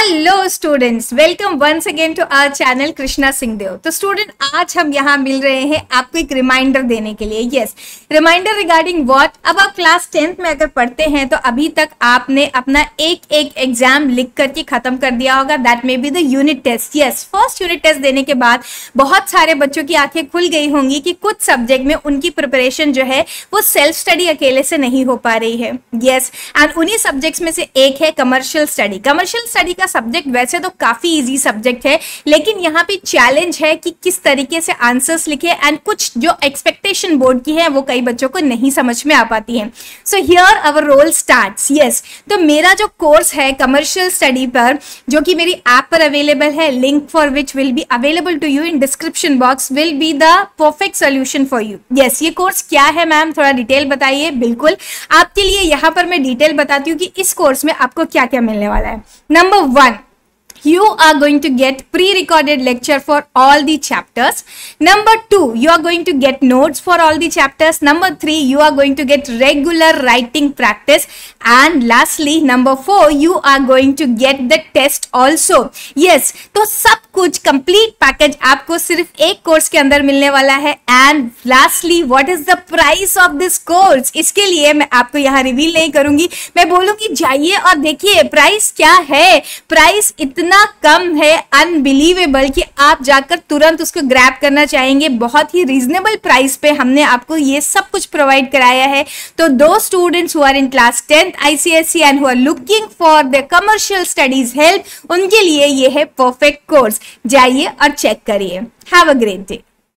Hello students, welcome once again to our channel Krishna Singh Dev. तो student, आज हम यहाँ मिल रहे हैं आपको एक रिमाइंडर देने के लिए। Yes, reminder regarding what. अब आप क्लास 10th में अगर पढ़ते हैं तो अभी तक आपने अपना एक एग्जाम लिख करके खत्म कर दिया होगा। That may be the unit test. Yes, first unit test देने के बाद बहुत सारे बच्चों की आंखें खुल गई होंगी कि कुछ सब्जेक्ट में उनकी प्रिपरेशन जो है वो सेल्फ स्टडी अकेले से नहीं हो पा रही है। यस, एंड उन्हीं सब्जेक्ट्स में से एक है कमर्शियल स्टडी। कमर्शियल स्टडी का सब्जेक्ट वैसे तो काफी इजी सब्जेक्ट है, लेकिन यहाँ पे चैलेंज है कि किस तरीके से आंसर्स लिखे एंड कुछ जो एक्सपेक्टेशन बोर्ड की है वो कई बच्चों को नहीं समझ में आ पाती है। So here our role starts. Yes, तो मेरा जो कोर्स है कमर्शियल स्टडी पर, जो कि मेरी ऐप पर अवेलेबल है, link for which will be available to you in description box, will be the perfect solution for you. Yes, ये कोर्स क्या है मैम, थोड़ा डिटेल बताइए। बिल्कुल, आपके लिए यहाँ पर मैं डिटेल बताती हूँ कि इस कोर्स में आपको क्या क्या मिलने वाला है। Number 1, you are going to get pre-recorded lecture for all the chapters. Number 2, you are going to get notes for all the chapters. Number 3, you are going to get regular writing practice. And lastly, number 4, you are going to get the test also. Yes, तो सब कुछ complete package आपको सिर्फ एक course के अंदर मिलने वाला है। And lastly, what is the price of this course? इसके लिए मैं आपको यहाँ रिवील नहीं करूंगी, मैं बोलूंगी जाइए और देखिए प्राइस क्या है। प्राइस इतना कम है, अनबिलीवेबल, कि आप जाकर तुरंत उसको ग्रैब करना चाहेंगे। बहुत ही रीजनेबल प्राइस पे हमने आपको ये सब कुछ प्रोवाइड कराया है। तो दो students who are in class 10th ICSE and who are looking for the commercial studies help, उनके लिए ये है परफेक्ट कोर्स। जाइए और चेक करिए। Have a great day.